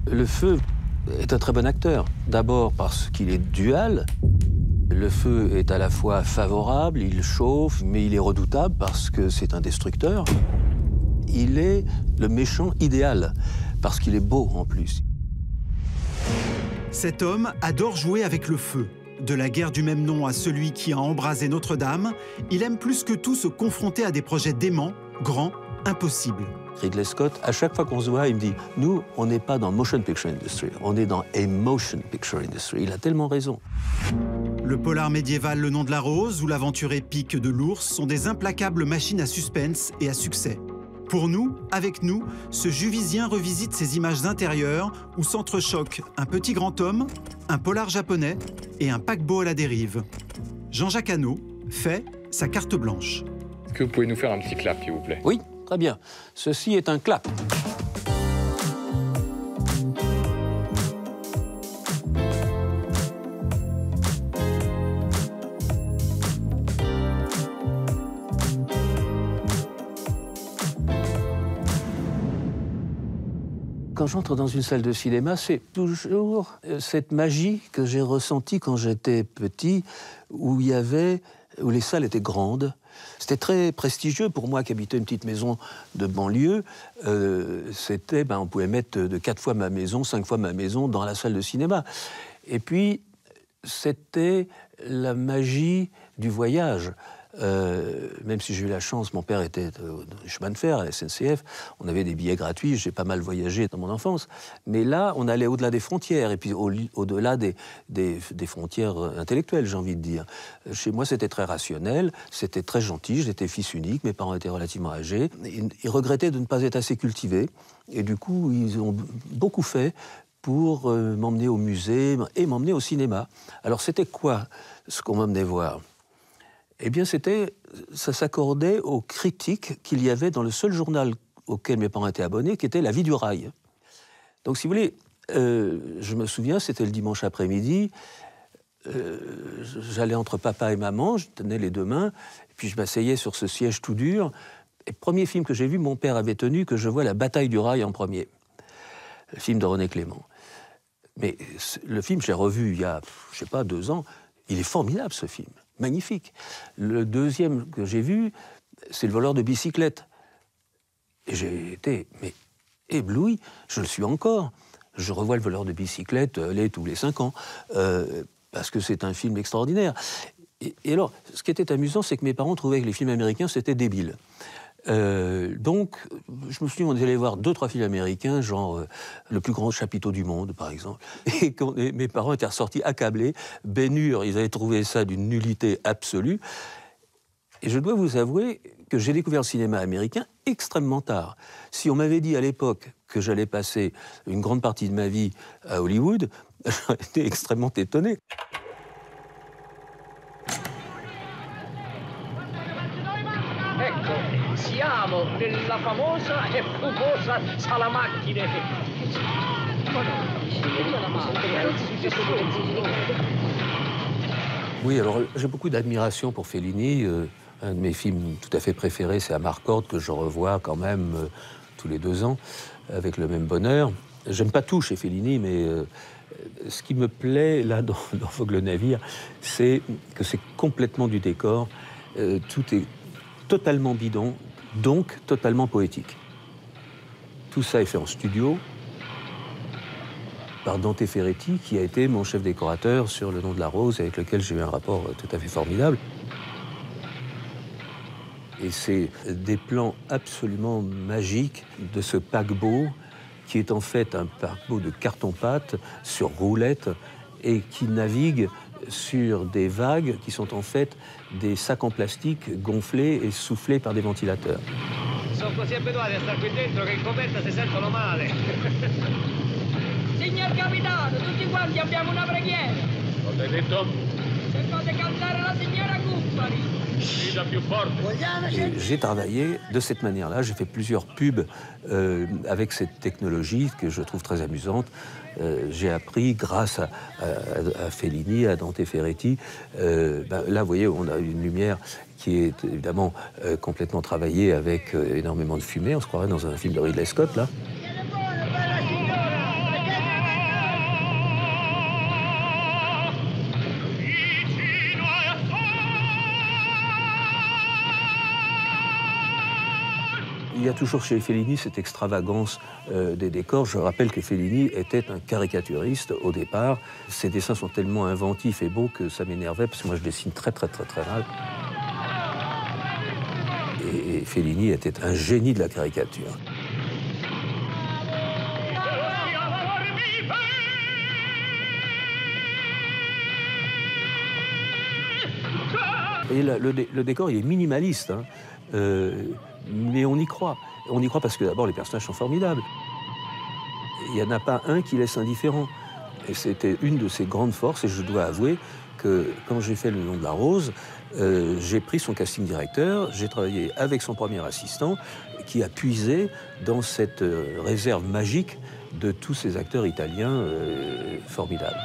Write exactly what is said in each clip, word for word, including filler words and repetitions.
Le feu est un très bon acteur. D'abord parce qu'il est dual. Le feu est à la fois favorable, il chauffe, mais il est redoutable parce que c'est un destructeur. Il est le méchant idéal, parce qu'il est beau en plus. Cet homme adore jouer avec le feu. De la guerre du même nom à celui qui a embrasé Notre-Dame, il aime plus que tout se confronter à des projets déments, grands, impossibles. Ridley Scott, à chaque fois qu'on se voit, il me dit « Nous, on n'est pas dans motion picture industry, on est dans emotion picture industry ». Il a tellement raison. Le polar médiéval Le Nom de la Rose ou l'aventure épique de l'ours sont des implacables machines à suspense et à succès. Pour nous, avec nous, ce Juvisien revisite ces images intérieures où s'entrechoquent un petit grand homme, un polar japonais et un paquebot à la dérive. Jean-Jacques Hano fait sa carte blanche. Est-ce que vous pouvez nous faire un petit clap, s'il vous plaît? Oui, très bien. Ceci est un clap. Quand j'entre dans une salle de cinéma, c'est toujours cette magie que j'ai ressentie quand j'étais petit, où il y avait, où les salles étaient grandes. C'était très prestigieux pour moi qui habitais une petite maison de banlieue. Euh, c'était, ben, on pouvait mettre de quatre fois ma maison, cinq fois ma maison dans la salle de cinéma. Et puis, c'était la magie du voyage. Euh, même si j'ai eu la chance, mon père était au chemin de fer, à la S N C F, on avait des billets gratuits, j'ai pas mal voyagé dans mon enfance. Mais là, on allait au-delà des frontières, et puis au, au-delà des, des, des frontières intellectuelles, j'ai envie de dire. Chez moi, c'était très rationnel, c'était très gentil, j'étais fils unique, mes parents étaient relativement âgés. Ils, ils regrettaient de ne pas être assez cultivés, et du coup, ils ont beaucoup fait pour euh, m'emmener au musée et m'emmener au cinéma. Alors, c'était quoi ce qu'on m'emmenait voir ? Eh bien, c'était, ça s'accordait aux critiques qu'il y avait dans le seul journal auquel mes parents étaient abonnés, qui était La Vie du Rail. Donc, si vous voulez, euh, je me souviens, c'était le dimanche après-midi, euh, j'allais entre papa et maman, je tenais les deux mains, et puis je m'asseyais sur ce siège tout dur. Et premier film que j'ai vu, mon père avait tenu que je vois La Bataille du Rail en premier, le film de René Clément. Mais le film, je l'ai revu il y a, je sais pas, deux ans, il est formidable, ce film. Magnifique. Le deuxième que j'ai vu, c'est Le voleur de bicyclette. Et j'ai été mais, ébloui, je le suis encore. Je revois Le voleur de bicyclette allez, tous les cinq ans, euh, parce que c'est un film extraordinaire. Et, et alors, ce qui était amusant, c'est que mes parents trouvaient que les films américains, c'était débile. Euh, donc, je me suis dit, on allait voir deux, trois films américains, genre euh, Le plus grand chapiteau du monde, par exemple. Et, quand, et mes parents étaient ressortis accablés. Ben-Hur, ils avaient trouvé ça d'une nullité absolue. Et je dois vous avouer que j'ai découvert le cinéma américain extrêmement tard. Si on m'avait dit à l'époque que j'allais passer une grande partie de ma vie à Hollywood, j'aurais été extrêmement étonné. Siamo nella famosa e fumosa sala macchine. Oui, alors j'ai beaucoup d'admiration pour Fellini. Euh, un de mes films tout à fait préférés, c'est Amarcord, que je revois quand même euh, tous les deux ans, avec le même bonheur. J'aime pas tout chez Fellini, mais euh, ce qui me plaît là dans, dans Vogue le navire, c'est que c'est complètement du décor. Euh, tout est totalement bidon, donc totalement poétique. Tout ça est fait en studio par Dante Ferretti, qui a été mon chef décorateur sur Le Nom de la Rose, avec lequel j'ai eu un rapport tout à fait formidable. Et c'est des plans absolument magiques de ce paquebot, qui est en fait un paquebot de carton-pâte sur roulette et qui navigue sur des vagues qui sont en fait des sacs en plastique gonflés et soufflés par des ventilateurs. Sono così abituati a stare qui dentro che in coperta si sentono male. Signor capitano, tutti quanti abbiamo una preghiera. Cosa hai detto? Se fate cantare la signora Cuffari. Grida più forte. Et j'ai travaillé de cette manière-là. J'ai fait plusieurs pubs euh, avec cette technologie que je trouve très amusante. Euh, j'ai appris grâce à, à, à Fellini, à Dante Ferretti. Euh, ben, là, vous voyez, on a une lumière qui est évidemment euh, complètement travaillée avec euh, énormément de fumée. On se croirait dans un film de Ridley Scott, là. Il y a toujours chez Fellini cette extravagance euh, des décors. Je rappelle que Fellini était un caricaturiste au départ. Ses dessins sont tellement inventifs et beaux que ça m'énervait, parce que moi je dessine très très très très mal. Et Fellini était un génie de la caricature. Et le, le, le décor, il est minimaliste, hein, euh, mais on y croit. On y croit parce que d'abord, les personnages sont formidables. Il n'y en a pas un qui laisse indifférent. Et c'était une de ses grandes forces, et je dois avouer que quand j'ai fait Le Nom de la Rose, euh, j'ai pris son casting directeur, j'ai travaillé avec son premier assistant, qui a puisé dans cette euh, réserve magique de tous ces acteurs italiens euh, formidables.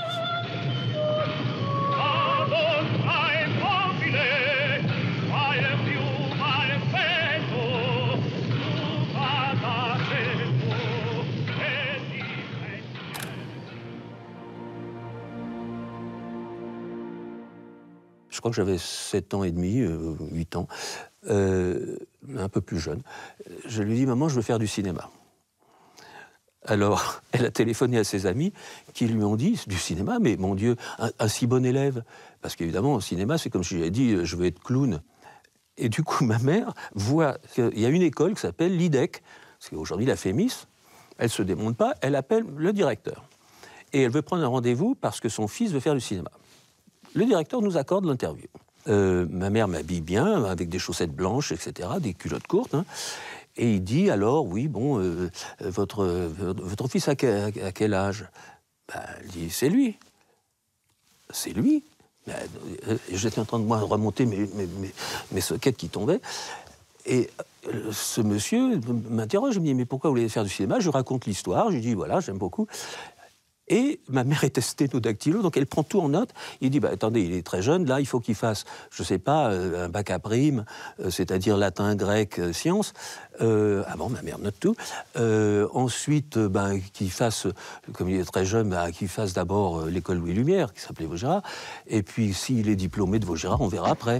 Je crois que j'avais sept ans et demi, euh, huit ans, euh, un peu plus jeune. Je lui dis « Maman, je veux faire du cinéma ». Alors, elle a téléphoné à ses amis qui lui ont dit « Du cinéma, mais mon Dieu, un, un si bon élève ». Parce qu'évidemment, au cinéma, c'est comme si j'avais dit « Je veux être clown ». Et du coup, ma mère voit qu'il y a une école qui s'appelle l'I D E C, parce qu'aujourd'hui, la Fémis, elle ne se démonte pas, elle appelle le directeur. Et elle veut prendre un rendez-vous parce que son fils veut faire du cinéma. Le directeur nous accorde l'interview. Euh, ma mère m'habille bien, avec des chaussettes blanches, et cetera, des culottes courtes. Hein, et il dit alors, oui, bon, euh, votre, votre fils a quel, à quel âge? Ben, elle dit, c'est lui. C'est lui. Ben, euh, j'étais en train de moi remonter mes, mes, mes, mes soquettes qui tombaient. Et euh, ce monsieur m'interroge, je me dis, mais pourquoi vous voulez faire du cinéma? Je raconte l'histoire, je lui dis, voilà, j'aime beaucoup. Et ma mère était sténodactylo, donc elle prend tout en note. Il dit, bah, attendez, il est très jeune, là, il faut qu'il fasse, je ne sais pas, euh, un bac à prime, euh, c'est-à-dire latin, grec, euh, sciences. Euh, ah bon, ma mère note tout. Euh, ensuite, euh, ben, qu'il fasse, comme il est très jeune, ben, qu'il fasse d'abord euh, l'école Louis Lumière, qui s'appelait Vaugirard. Et puis, s'il est diplômé de Vaugirard, on verra après.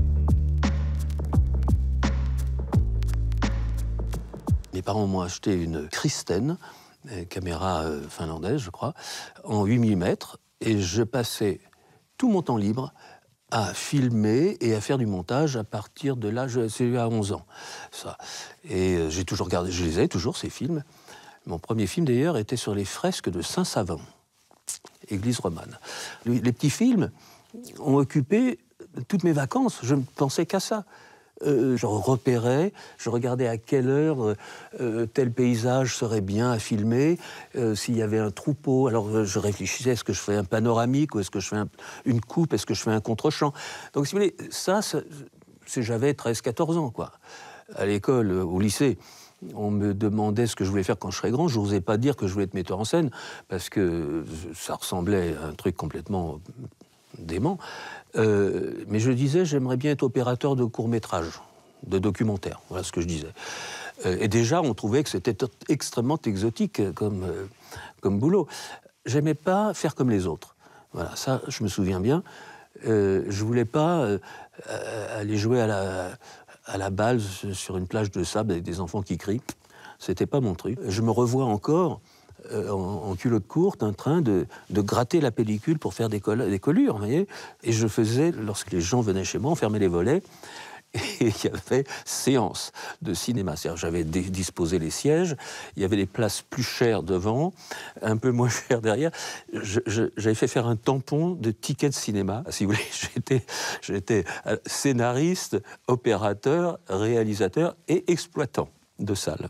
Mes parents m'ont acheté une Kristen, caméra euh, finlandaise, je crois, en huit millimètres, et je passais tout mon temps libre à filmer et à faire du montage à partir de l'âge, c'est à onze ans, ça. Et euh, j'ai toujours regardé, je les ai toujours, ces films. Mon premier film, d'ailleurs, était sur les fresques de Saint-Savin, église romane. Les, les petits films ont occupé toutes mes vacances, je ne pensais qu'à ça. Euh, je repérais, je regardais à quelle heure euh, tel paysage serait bien à filmer, euh, s'il y avait un troupeau. Alors euh, je réfléchissais, est-ce que je fais un panoramique ou est-ce que je fais un, une coupe, est-ce que je fais un contre-champ? Donc si vous voulez, ça, ça c'est, j'avais treize quatorze ans, quoi. À l'école, au lycée, on me demandait ce que je voulais faire quand je serais grand. Je n'osais pas dire que je voulais être metteur en scène, parce que ça ressemblait à un truc complètement dément. Euh, mais je disais, j'aimerais bien être opérateur de court-métrage, de documentaire. Voilà ce que je disais. Euh, et déjà, on trouvait que c'était extrêmement exotique comme, euh, comme boulot. J'aimais pas faire comme les autres. Voilà, ça, je me souviens bien. Euh, je voulais pas euh, aller jouer à la, à la balle sur une plage de sable avec des enfants qui crient. C'était pas mon truc. Je me revois encore Euh, en, en culotte courte, en train de, de gratter la pellicule pour faire des, coll- des collures, vous voyez. Et je faisais, lorsque les gens venaient chez moi, on fermait les volets, et il y avait séance de cinéma. C'est-à-dire, j'avais dé- disposé les sièges, il y avait des places plus chères devant, un peu moins chères derrière. Je, je, j'avais fait faire un tampon de tickets de cinéma, si vous voulez. J'étais, j'étais scénariste, opérateur, réalisateur et exploitant de salles.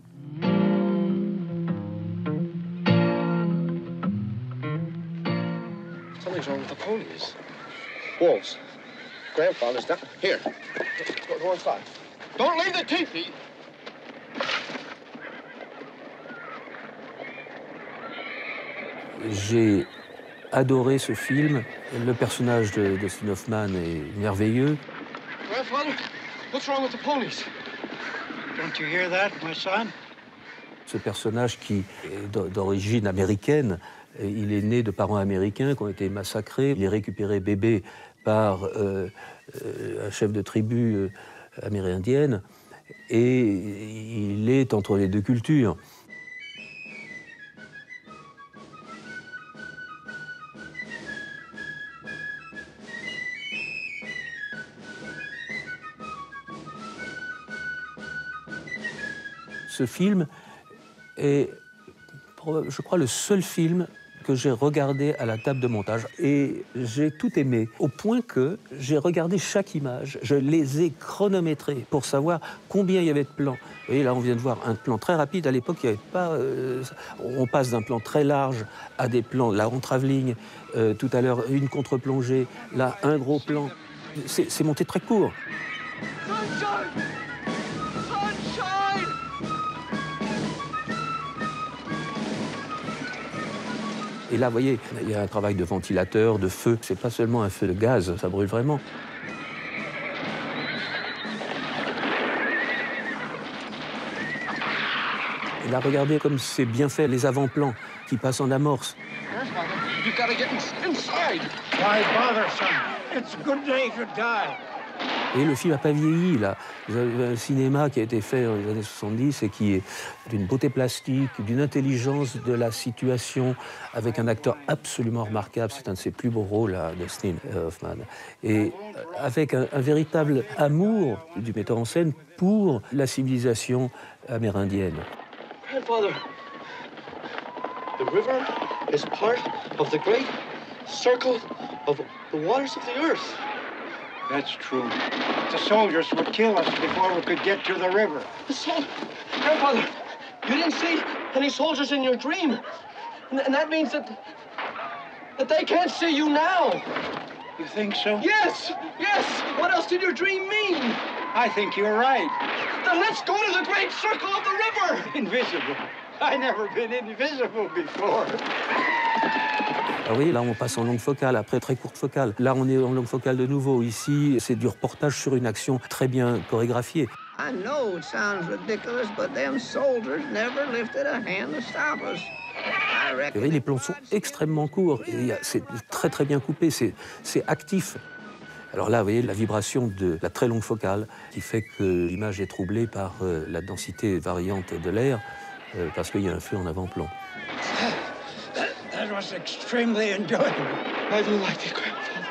Something's wrong with the ponies. Wolves. Grandfather's down. Here. Go, go inside. Don't leave the teepee. J'ai adoré ce film. Le personnage de Dustin Hoffman est merveilleux. Grandfather, what's wrong with the ponies? Don't you hear that, my son? Ce personnage qui est d'origine américaine, il est né de parents américains qui ont été massacrés. Il est récupéré bébé par euh, euh, un chef de tribu euh, amérindienne et il est entre les deux cultures. Ce film est, je crois, le seul film que j'ai regardé à la table de montage. Et j'ai tout aimé, au point que j'ai regardé chaque image. Je les ai chronométrées pour savoir combien il y avait de plans. Vous voyez, là, on vient de voir un plan très rapide. À l'époque, il n'y avait pas... Euh, on passe d'un plan très large à des plans, là, en travelling. Euh, tout à l'heure, une contre-plongée. Là, un gros plan. C'est monté très court. Sunshine! Sunshine! Et là, vous voyez, il y a un travail de ventilateur, de feu. C'est pas seulement un feu de gaz, ça brûle vraiment. Et là, regardez comme c'est bien fait, les avant-plans qui passent en amorce. You gotta get in- inside! Why bother, son? It's a good day to die. Et le film n'a pas vieilli, là. Vous avez un cinéma qui a été fait dans les années soixante-dix et qui est d'une beauté plastique, d'une intelligence de la situation, avec un acteur absolument remarquable. C'est un de ses plus beaux rôles, là, Dustin Hoffman. Et avec un, un véritable amour du metteur en scène pour la civilisation amérindienne. Grandfather, the river is part of the great circle of the waters of the earth. That's true. The soldiers would kill us before we could get to the river. The sol- Grandfather, you didn't see any soldiers in your dream. And, and that means that, that they can't see you now. You think so? Yes, yes. What else did your dream mean? I think you're right. Then let's go to the great circle of the river. Invisible. I never been invisible before. Alors, vous voyez, là, on passe en longue focale, après très courte focale. Là, on est en longue focale de nouveau. Ici, c'est du reportage sur une action très bien chorégraphiée. I know it sounds ridiculous, but them soldiers never lifted a hand to stop us. I Vous reckon. voyez, les plans sont extrêmement courts. C'est très, très bien coupé. C'est actif. Alors là, vous voyez, la vibration de la très longue focale qui fait que l'image est troublée par euh, la densité variante de l'air, euh, parce qu'il y a un feu en avant-plan. That was extremely enjoyable. I do like it, Grandfather.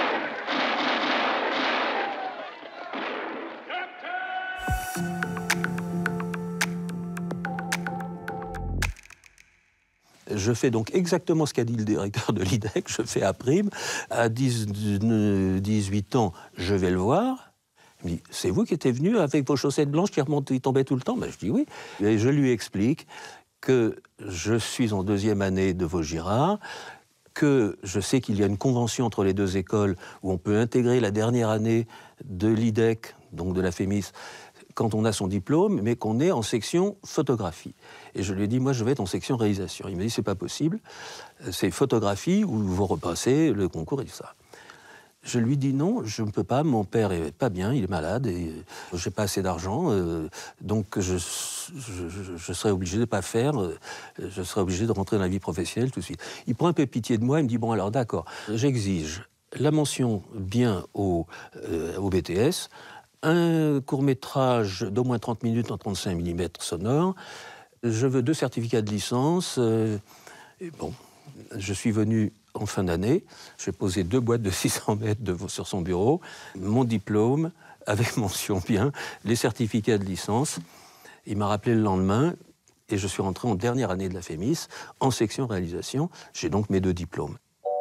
Je fais donc exactement ce qu'a dit le directeur de l'I D E C, je fais à prime. À dix-huit ans, je vais le voir. Il me dit, c'est vous qui étiez venu avec vos chaussettes blanches qui remontaient, qui tombaient tout le temps? Ben, je dis oui. Et je lui explique que je suis en deuxième année de Vaugirard, que je sais qu'il y a une convention entre les deux écoles où on peut intégrer la dernière année de l'I D E C, donc de la FEMIS, quand on a son diplôme, mais qu'on est en section photographie. Et je lui ai dit, moi, je vais être en section réalisation. Il m'a dit, c'est pas possible, c'est photographie où vous repassez le concours et tout ça. Je lui dis non, je ne peux pas, mon père est pas bien, il est malade, et j'ai pas assez d'argent, euh, donc je, je, je, je serais obligé de ne pas faire, euh, je serais obligé de rentrer dans la vie professionnelle tout de suite. Il prend un peu pitié de moi, il me dit, bon alors d'accord, j'exige la mention bien au, euh, au B T S, un court-métrage d'au moins trente minutes en trente-cinq millimètres sonore, je veux deux certificats de licence, euh, et bon, je suis venu en fin d'année, j'ai posé deux boîtes de six cents mètres de, sur son bureau, mon diplôme, avec mention bien, les certificats de licence. Il m'a rappelé le lendemain, et je suis rentré en dernière année de la FEMIS, en section réalisation. J'ai donc mes deux diplômes.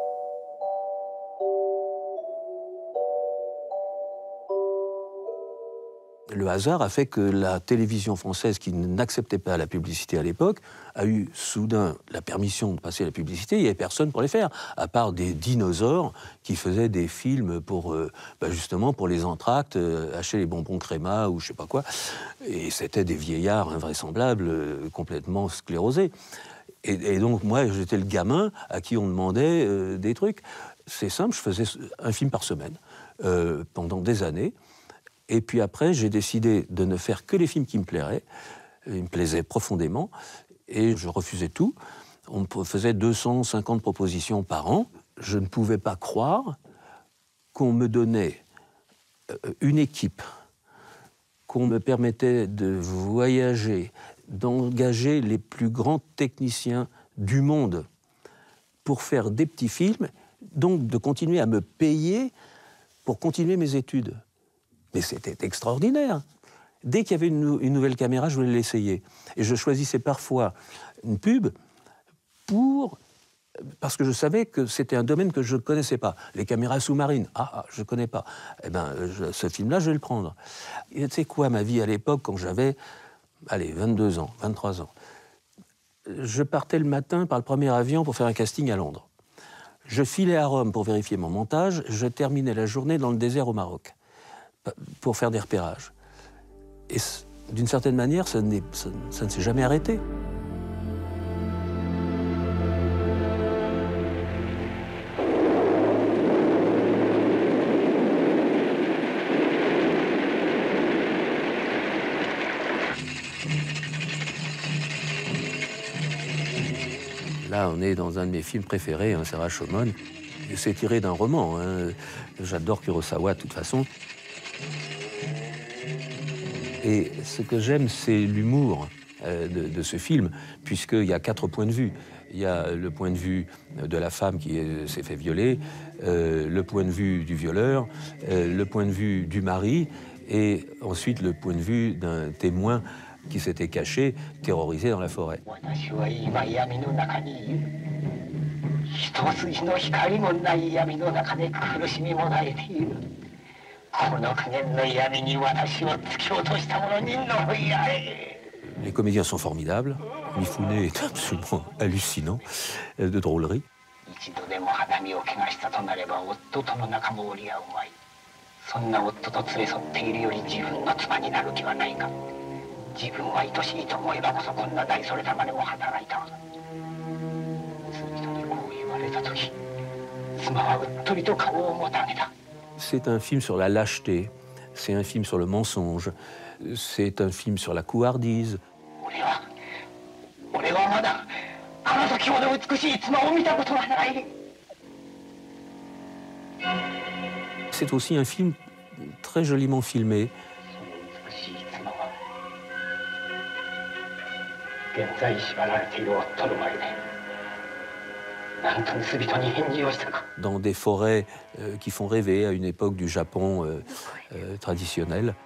Le hasard a fait que la télévision française, qui n'acceptait pas la publicité à l'époque, a eu soudain la permission de passer la publicité. Il n'y avait personne pour les faire, à part des dinosaures qui faisaient des films pour, euh, bah justement, pour les entr'actes, euh, acheter les bonbons Créma ou je ne sais pas quoi. Et c'était des vieillards invraisemblables, euh, complètement sclérosés. Et, et donc, moi, j'étais le gamin à qui on demandait euh, des trucs. C'est simple, je faisais un film par semaine euh, pendant des années. Et puis après, j'ai décidé de ne faire que les films qui me plairaient. Ils me plaisaient profondément. Et je refusais tout. On me faisait deux cent cinquante propositions par an. Je ne pouvais pas croire qu'on me donnait une équipe, qu'on me permettait de voyager, d'engager les plus grands techniciens du monde pour faire des petits films, donc de continuer à me payer pour continuer mes études. Mais c'était extraordinaire. Dès qu'il y avait une, une nouvelle caméra, je voulais l'essayer. Et je choisissais parfois une pub pour... parce que je savais que c'était un domaine que je ne connaissais pas. Les caméras sous-marines, ah, ah je ne connais pas. Eh bien, je, ce film-là, je vais le prendre. Et tu sais quoi, ma vie à l'époque, quand j'avais, allez, vingt-deux ans, vingt-trois ans, je partais le matin par le premier avion pour faire un casting à Londres. Je filais à Rome pour vérifier mon montage, je terminais la journée dans le désert au Maroc pour faire des repérages. Et d'une certaine manière, ça, ça, ça ne s'est jamais arrêté. Là, on est dans un de mes films préférés, hein, c'est Rashomon. C'est tiré d'un roman. Hein. J'adore Kurosawa, de toute façon. Et ce que j'aime, c'est l'humour euh, de, de ce film, puisqu'il y a quatre points de vue. Il y a le point de vue de la femme qui s'est fait violer, euh, le point de vue du violeur, euh, le point de vue du mari, et ensuite le point de vue d'un témoin qui s'était caché, terrorisé dans la forêt. Les comédiens sont formidables. Mifune est absolument hallucinant de drôlerie. C'est un film sur la lâcheté, c'est un film sur le mensonge, c'est un film sur la couardise. C'est aussi un film très joliment filmé. Dans des forêts euh, qui font rêver à une époque du Japon euh, euh, traditionnel.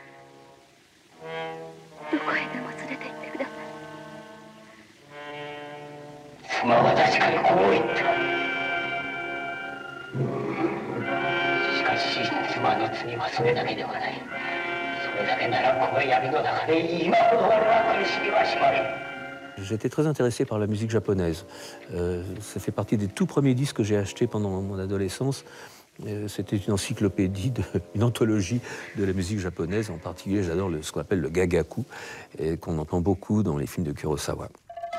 J'étais très intéressé par la musique japonaise. Euh, ça fait partie des tout premiers disques que j'ai achetés pendant mon adolescence. Euh, C'était une encyclopédie, de, une anthologie de la musique japonaise. En particulier, j'adore ce qu'on appelle le gagaku, et qu'on entend beaucoup dans les films de Kurosawa.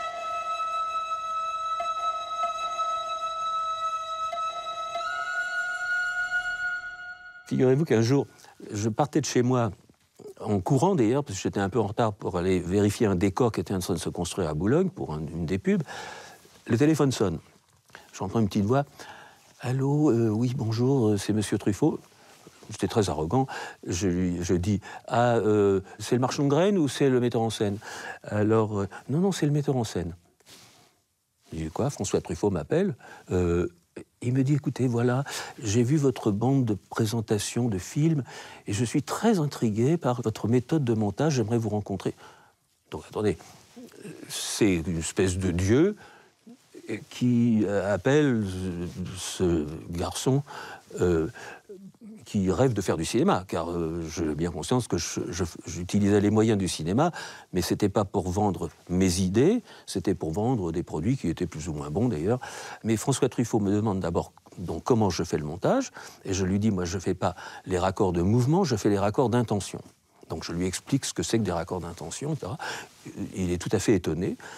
Figurez-vous qu'un jour, je partais de chez moi, en courant d'ailleurs, parce que j'étais un peu en retard pour aller vérifier un décor qui était en train de se construire à Boulogne pour un, une des pubs. Le téléphone sonne. J'entends une petite voix. « Allô, euh, oui, bonjour, c'est Monsieur Truffaut. » J'étais très arrogant. Je, lui, je dis « Ah, euh, c'est le marchand de graines ou c'est le metteur en scène ?» Alors, euh, « Non, non, c'est le metteur en scène. » Je dis « Quoi, François Truffaut m'appelle euh, ?» Il me dit, écoutez, voilà, j'ai vu votre bande de présentation de films et je suis très intrigué par votre méthode de montage, j'aimerais vous rencontrer. Donc, attendez, c'est une espèce de dieu qui appelle ce garçon euh, qui rêve de faire du cinéma, car euh, j'ai bien conscience que j'utilisais les moyens du cinéma, mais ce n'était pas pour vendre mes idées, c'était pour vendre des produits qui étaient plus ou moins bons d'ailleurs. Mais François Truffaut me demande d'abord donc, comment je fais le montage, et je lui dis, moi je ne fais pas les raccords de mouvement, je fais les raccords d'intention. Donc je lui explique ce que c'est que des raccords d'intention, et cetera. Il est tout à fait étonné.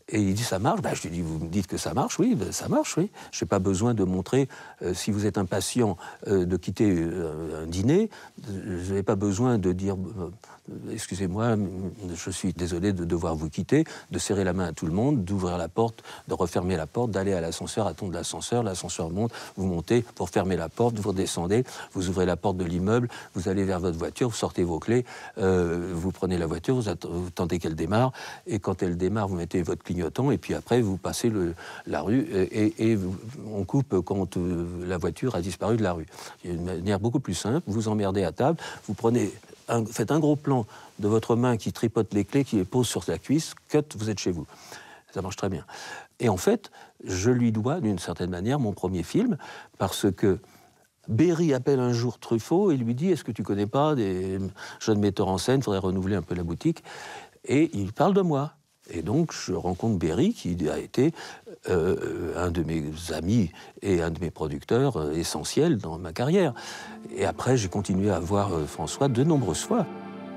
Et il dit, ça marche? Ben, je lui dis, vous me dites que ça marche? Oui, ben, ça marche, oui. Je n'ai pas besoin de montrer, euh, si vous êtes impatient euh, de quitter euh, un dîner, je n'ai pas besoin de dire, euh, excusez-moi, je suis désolé de devoir vous quitter, de serrer la main à tout le monde, d'ouvrir la porte, de refermer la porte, d'aller à l'ascenseur, attendre l'ascenseur, l'ascenseur monte, vous montez pour fermer la porte, vous redescendez, vous ouvrez la porte de l'immeuble, vous allez vers votre voiture, vous sortez vos clés, euh, vous prenez la voiture, vous, vous attendez qu'elle démarre, et quand elle démarre, vous mettez votre clignotant, et puis après, vous passez le, la rue, et, et, et on coupe quand euh, la voiture a disparu de la rue. Il y a une manière beaucoup plus simple, vous emmerdez à table, vous prenez un, faites un gros plan de votre main qui tripote les clés, qui les pose sur la cuisse, cut, vous êtes chez vous. Ça marche très bien. Et en fait, je lui dois, d'une certaine manière, mon premier film, parce que Berry appelle un jour Truffaut et lui dit « Est-ce que tu connais pas des jeunes metteurs en scène, il faudrait renouveler un peu la boutique ?» Et il parle de moi. Et donc, je rencontre Berry, qui a été euh, un de mes amis et un de mes producteurs euh, essentiels dans ma carrière. Et après, j'ai continué à voir euh, François de nombreuses fois.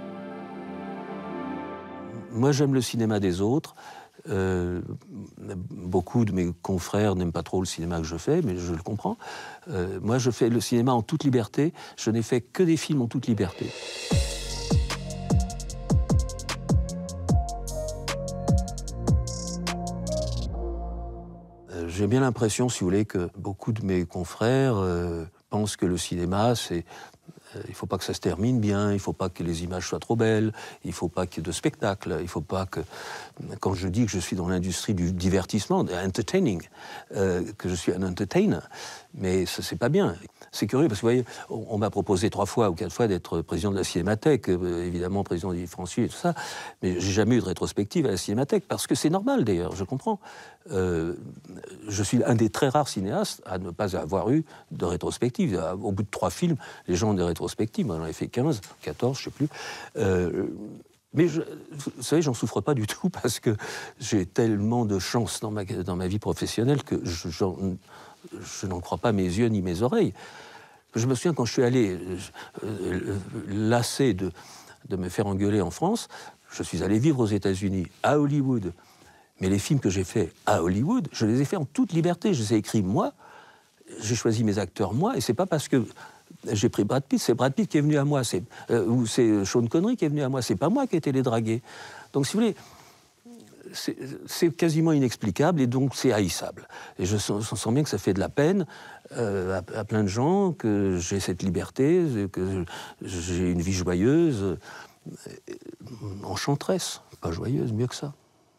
Moi, j'aime le cinéma des autres. Euh, beaucoup de mes confrères n'aiment pas trop le cinéma que je fais, mais je le comprends. Euh, moi, je fais le cinéma en toute liberté. Je n'ai fait que des films en toute liberté. Euh, j'ai bien l'impression, si vous voulez, que beaucoup de mes confrères euh, pensent que le cinéma, c'est... Il ne faut pas que ça se termine bien, il ne faut pas que les images soient trop belles, il ne faut pas qu'il y ait de spectacle, il ne faut pas que... Quand je dis que je suis dans l'industrie du divertissement, de entertaining, euh, que je suis un entertainer, mais ça, c'est pas bien. C'est curieux, parce que vous voyez, on, on m'a proposé trois fois ou quatre fois d'être président de la Cinémathèque, euh, évidemment président d'Yves François et tout ça, mais j'ai jamais eu de rétrospective à la Cinémathèque, parce que c'est normal d'ailleurs, je comprends. Euh, je suis un des très rares cinéastes à ne pas avoir eu de rétrospective. Au bout de trois films, les gens ont des rétrospectives. Moi, j'en ai fait quinze, quatorze, je ne sais plus. Euh, mais je, vous savez, j'en souffre pas du tout parce que j'ai tellement de chance dans ma, dans ma vie professionnelle que je, je n'en crois pas mes yeux ni mes oreilles. Je me souviens quand je suis allé euh, lassé de, de me faire engueuler en France, je suis allé vivre aux États-Unis, à Hollywood. Mais les films que j'ai faits à Hollywood, je les ai faits en toute liberté. Je les ai écrits moi, j'ai choisi mes acteurs moi, et c'est pas parce que j'ai pris Brad Pitt, c'est Brad Pitt qui est venu à moi, c'est, euh, ou c'est Sean Connery qui est venu à moi, c'est pas moi qui ai été les draguer. Donc si vous voulez, c'est, c'est quasiment inexplicable et donc c'est haïssable. Et je sens, je sens bien que ça fait de la peine euh, à, à plein de gens, que j'ai cette liberté, que j'ai une vie joyeuse, euh, enchanteresse, pas joyeuse, mieux que ça.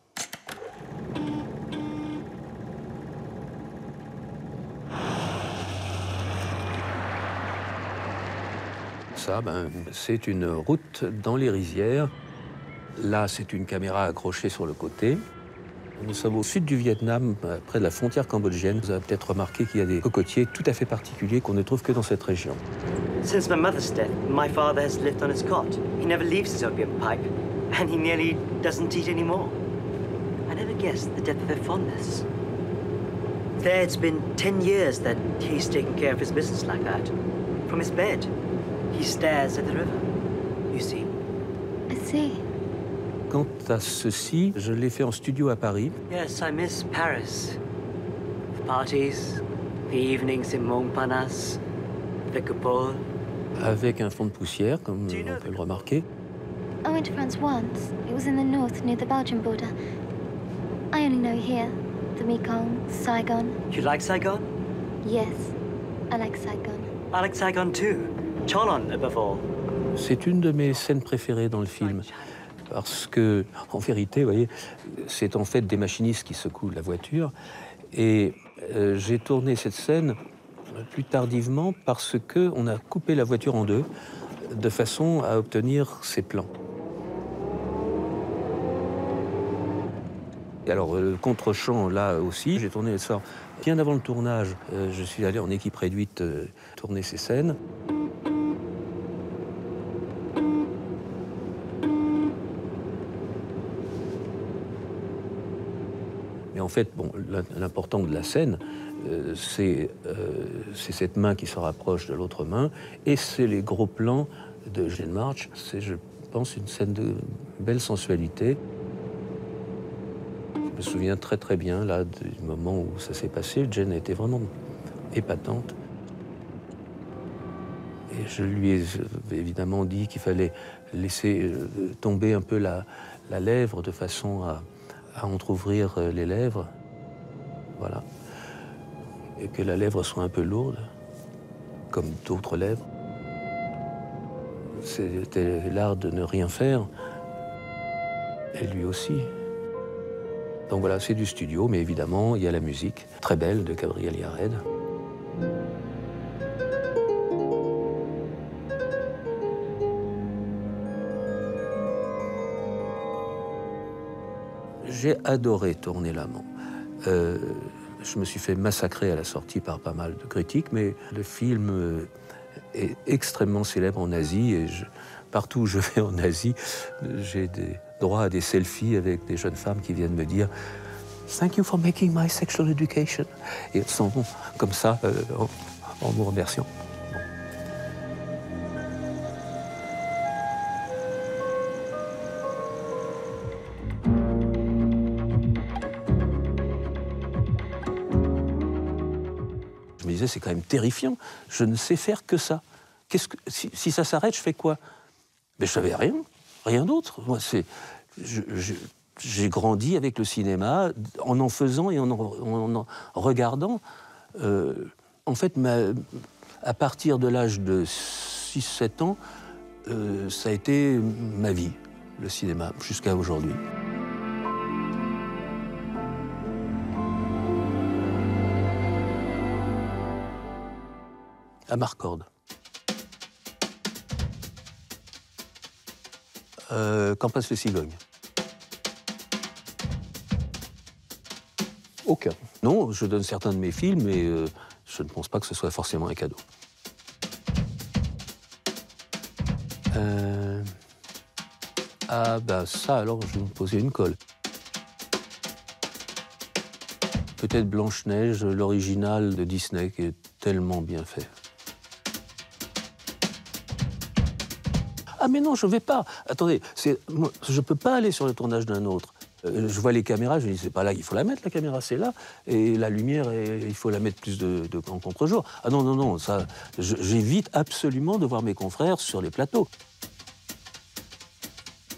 Ça, ben, c'est une route dans les rizières. Là, c'est une caméra accrochée sur le côté. Nous sommes au sud du Vietnam, près de la frontière cambodgienne. Vous avez peut-être remarqué qu'il y a des cocotiers tout à fait particuliers qu'on ne trouve que dans cette région. Since my mother's death, my father has lived on his cot. He never leaves his opium pipe, and he nearly doesn't eat anymore. I never guessed the depth of their fondness. There, it's been ten years that he's taken care of his business like that. From his bed, he stares at the river. You see? I see. Quant à ceci, je l'ai fait en studio à Paris. Yes, I miss Paris. The parties, the evenings in Montparnasse, the coupole. Avec un fond de poussière, comme on peut le remarquer. I went to France once. It was in the north, near the Belgian border. I only know here. The Mekong, Saigon. You like Saigon? Yes, I like Saigon. I like Saigon too. Cholon, above all. C'est une de mes scènes préférées dans le film. Parce que, en vérité, vous voyez, c'est en fait des machinistes qui secouent la voiture. Et euh, j'ai tourné cette scène plus tardivement parce qu'on a coupé la voiture en deux de façon à obtenir ces plans. Et alors, le contre-champ, là aussi, j'ai tourné ça bien avant le tournage. Euh, je suis allé en équipe réduite euh, tourner ces scènes. Mais en fait, bon, l'important de la scène, euh, c'est euh, cette main qui se rapproche de l'autre main, et c'est les gros plans de Jane March. C'est, je pense, une scène de belle sensualité. Je me souviens très très bien là du moment où ça s'est passé. Jane a été vraiment épatante. Et je lui ai évidemment dit qu'il fallait laisser tomber un peu la, la lèvre de façon à, à entrouvrir les lèvres. Voilà. Et que la lèvre soit un peu lourde, comme d'autres lèvres. C'était l'art de ne rien faire. Et lui aussi. Donc voilà, c'est du studio, mais évidemment, il y a la musique, très belle, de Gabriel Yared. J'ai adoré tourner l'amant. Euh, je me suis fait massacrer à la sortie par pas mal de critiques, mais le film est extrêmement célèbre en Asie et je, partout où je vais en Asie, j'ai des droit à des selfies avec des jeunes femmes qui viennent me dire « Thank you for making my sexual education ». Et elles sont comme ça, euh, en, en me remerciant. Je me disais, c'est quand même terrifiant. Je ne sais faire que ça. Qu'est-ce que, si, si ça s'arrête, je fais quoi? Mais je savais rien, rien d'autre. Moi, c'est, je, je, j'ai grandi avec le cinéma en en faisant et en en, en, en regardant. Euh, en fait, ma, à partir de l'âge de six sept ans, euh, ça a été ma vie, le cinéma, jusqu'à aujourd'hui. À Marcord. Euh, Quand passent les cigognes. Aucun. Non, je donne certains de mes films, mais euh, je ne pense pas que ce soit forcément un cadeau. Euh... Ah, bah ça, alors, je vais me poser une colle. Peut-être Blanche-Neige, l'original de Disney, qui est tellement bien fait. Ah mais non, je ne vais pas. Attendez, c'est, moi, je ne peux pas aller sur le tournage d'un autre. Euh, je vois les caméras, je me dis, c'est pas là qu'il faut la mettre, la caméra, c'est là. Et la lumière, et, il faut la mettre plus de, de, en contre-jour. Ah non, non, non, ça, je, j'évite absolument de voir mes confrères sur les plateaux.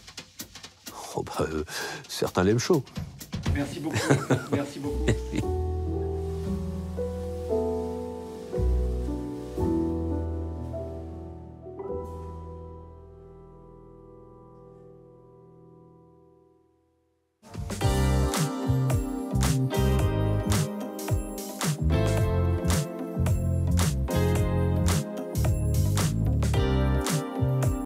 Oh bah, euh, certains l'aiment chaud. Merci beaucoup. Merci beaucoup.